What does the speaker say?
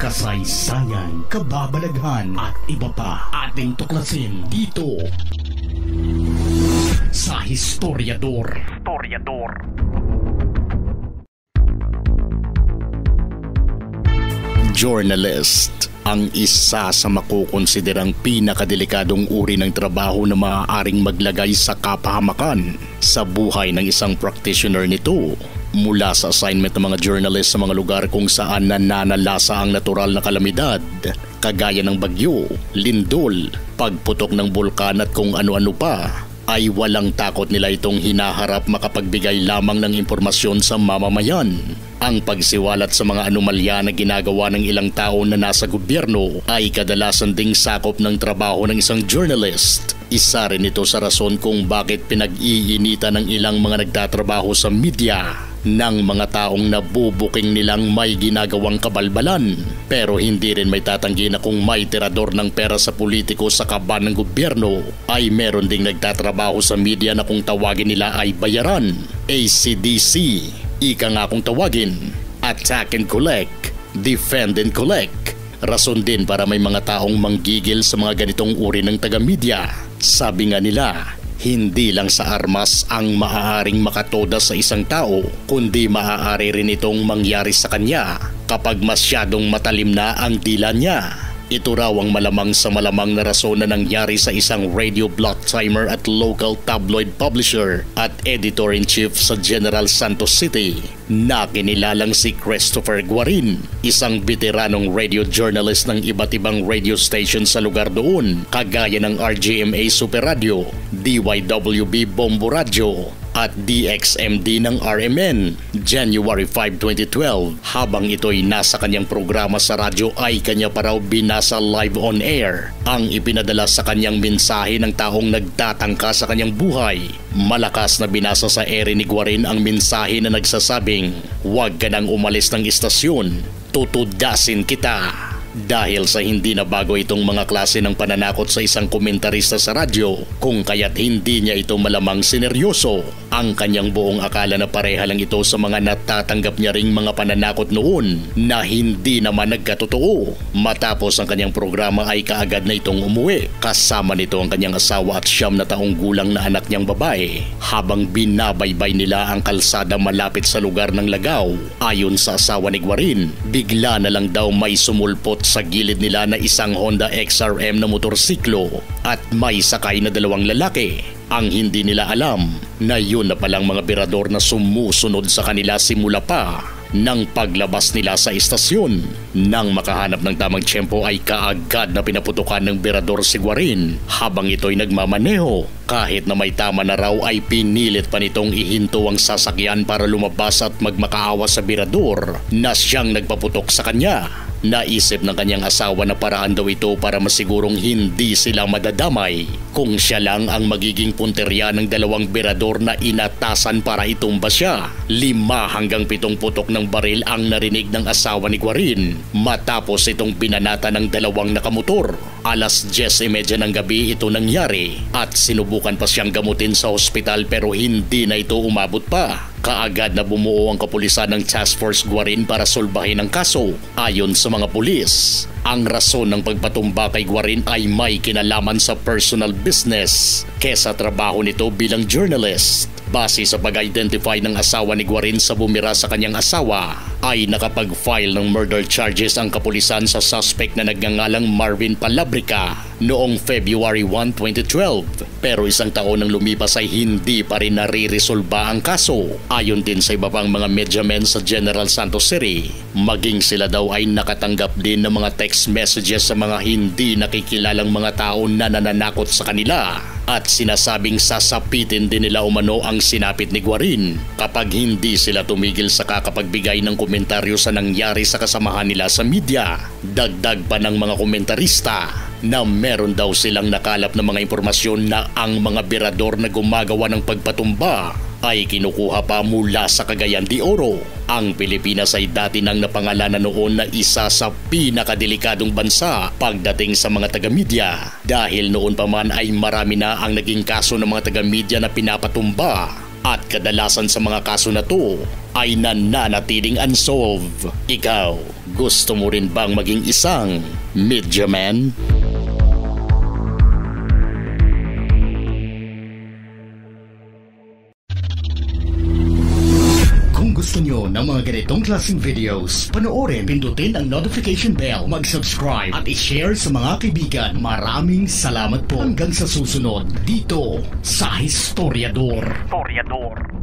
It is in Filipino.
kasaysayan, kababalaghan at iba pa ating tuklasin dito sa Historiador. Journalist ang isa sa makukonsiderang pinakadelikadong uri ng trabaho na maaaring maglagay sa kapahamakan sa buhay ng isang practitioner nito. Mula sa assignment ng mga journalist sa mga lugar kung saan nananalasa ang natural na kalamidad, kagaya ng bagyo, lindol, pagputok ng bulkan at kung ano-ano pa, ay walang takot nila itong hinaharap makapagbigay lamang ng impormasyon sa mamamayan. Ang pagsiwalat sa mga anomalya na ginagawa ng ilang tao na nasa gobyerno ay kadalasan ding sakop ng trabaho ng isang journalist. Isa rin ito sa rason kung bakit pinag-iinitan ng ilang mga nagtatrabaho sa media ng mga taong nabubuking nilang may ginagawang kabalbalan. Pero hindi rin may tatanggi na kung may tirador ng pera sa politiko sa kaban ng gobyerno, ay meron ding nagtatrabaho sa media na kung tawagin nila ay bayaran. ACDC, ika nga kung tawagin, attack and collect, defend and collect. Rason din para may mga taong manggigil sa mga ganitong uri ng taga-media. Sabi nga nila, hindi lang sa armas ang maaaring makatoda sa isang tao, kundi maaari rin itong mangyari sa kanya kapag masyadong matalim na ang dila niya. Ito raw ang malamang sa malamang na rason na nangyari sa isang radio block timer at local tabloid publisher at editor-in-chief sa General Santos City na kinilalang si Christopher Guarin, isang veteranong radio journalist ng iba't ibang radio station sa lugar doon, kagaya ng RGMA Super Radio, DYWB Bombo Radio at DXMD ng RMN. January 5, 2012, habang ito'y nasa kanyang programa sa radyo ay kanya pa raw binasa live on air ang ipinadala sa kanyang mensahe ng taong nagtatangka sa kanyang buhay. Malakas na binasa sa ere ni Guarin ang mensahe na nagsasabing, "Huwag ka nang umalis ng istasyon, tutudasin kita." Dahil sa hindi na bago itong mga klase ng pananakot sa isang komentarista sa radyo, kung kaya't hindi niya ito malamang sineryoso. Ang kanyang buong akala na pareha lang ito sa mga natatanggap niya ring mga pananakot noon na hindi naman nagkatotoo. Matapos ang kanyang programa ay kaagad na itong umuwi. Kasama nito ang kanyang asawa at 9 na taong gulang na anak niyang babae. Habang binabaybay nila ang kalsada malapit sa lugar ng lagaw, ayon sa asawa ni Guarin, bigla na lang daw may sumulpot sa gilid nila na isang Honda XRM na motorsiklo at may sakay na 2 lalaki. Ang hindi nila alam na yun na palang mga birador na sumusunod sa kanila simula pa ng paglabas nila sa istasyon. Nang makahanap ng tamang tiyempo ay kaagad na pinaputukan ng birador si Guarin habang ito'y nagmamaneho. Kahit na may tama na raw ay pinilit pa nitong ihinto ang sasakyan para lumabas at magmakaawa sa birador na siyang nagpaputok sa kanya. Naisip ng kanyang asawa na paraan daw ito para masigurong hindi sila madadamay kung siya lang ang magiging punterya ng 2 birador na inatasan para itumba siya. 5 hanggang 7 putok ng baril ang narinig ng asawa ni Guarin matapos itong binanata ng 2 nakamotor. Alas 10:30 ng gabi ito nangyari at sinubukan pa siyang gamutin sa ospital pero hindi na ito umabot pa. Kaagad na bumuo ang kapulisan ng Task Force Guarin para solbahin ang kaso. Ayon sa mga pulis, ang rason ng pagpatumba kay Guarin ay may kinalaman sa personal business kesa trabaho nito bilang journalist. Base sa pag-identify ng asawa ni Guarin sa bumira sa kanyang asawa, ay nakapag-file ng murder charges ang kapulisan sa suspect na nagngangalang Marvin Palabrica noong February 1, 2012. Pero 1 taon nang lumipas ay hindi pa rin nare-resolba ang kaso. Ayon din sa iba pang mga mediamen sa General Santos City, maging sila daw ay nakatanggap din ng mga text messages sa mga hindi nakikilalang mga tao na nananakot sa kanila. At sinasabing sasapitin din nila umano ang sinapit ni Guarin kapag hindi sila tumigil sa kakapagbigay ng komentaryo sa nangyari sa kasamahan nila sa media. Dagdag pa ng mga komentarista na meron daw silang nakalap na mga impormasyon na ang mga birador na gumagawa ng pagpatumba ay kinukuha pa mula sa Cagayan de Oro. Ang Pilipinas ay dati nang napangalanan noon na isa sa pinakadelikadong bansa pagdating sa mga taga-media dahil noon pa man ay marami na ang naging kaso ng mga taga-media na pinapatumba. At kadalasan sa mga kaso na to ay nananatiling unsolved. Ikaw, gusto mo rin bang maging isang media man? Kung gusto nyo ng mga ganitong klaseng videos, panoorin, pindutin ang notification bell, mag-subscribe at i-share sa mga kaibigan. Maraming salamat po. Hanggang sa susunod dito sa Historiador.